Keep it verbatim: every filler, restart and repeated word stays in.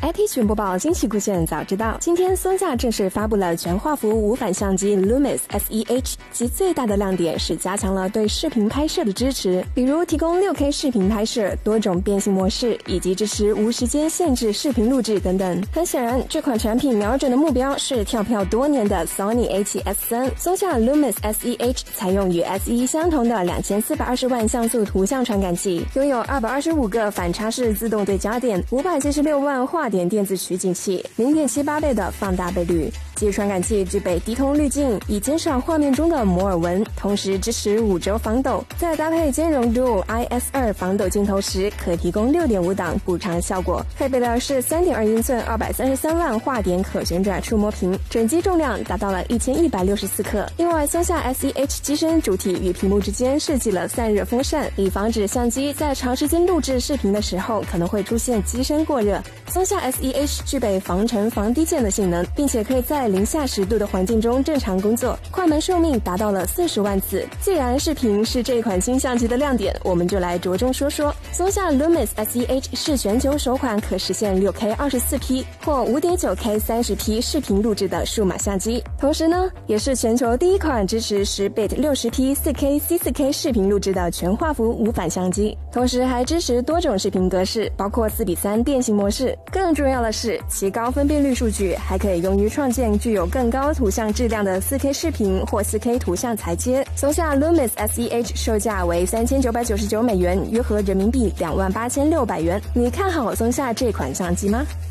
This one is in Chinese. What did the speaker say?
I T 讯播报，惊喜故现早知道。今天松下正式发布了全画幅无反相机 Lumix S E H， 其最大的亮点是加强了对视频拍摄的支持，比如提供 六K 视频拍摄、多种变形模式，以及支持无时间限制视频录制等等。很显然，这款产品瞄准的目标是跳票多年的 Sony A 七 S 三。松下 Lumix S E H 采用与 S 一 相同的两千四百二十万像素图像传感器，拥有二百二十五个反差式自动对焦点，五百七十六万画点电子取景器， 零点七八倍的放大倍率。其传感器具备低通滤镜，以减少画面中的摩尔纹，同时支持五轴防抖。在搭配兼容 Dual I S 二 防抖镜头时，可提供 六点五 档补偿效果。配备的是 三点二英寸二百三十三万画点可旋转触摸屏，整机重量达到了一千一百六十四克。另外，松下 S E H 机身主体与屏幕之间设计了散热风扇，以防止相机在长时间录制视频的时候可能会出现机身过热。松下 S E H 具备防尘防滴溅的性能，并且可以在零下十度的环境中正常工作，快门寿命达到了四十万次。既然视频是这款新相机的亮点，我们就来着重说说松下 Lumix S E H 是全球首款可实现 六K 二十四 P 或 五点九K 三十 P 视频录制的数码相机，同时呢，也是全球第一款支持 十 bit 六十 P 四 K C 四 K 视频录制的全画幅无反相机，同时还支持多种视频格式，包括四比三变形模式。更重要的是，其高分辨率数据还可以用于创建具有更高图像质量的 四 K 视频或 四 K 图像裁切。松下 Lumix S E H 售价为三千九百九十九美元，约合人民币两万八千六百元。你看好松下这款相机吗？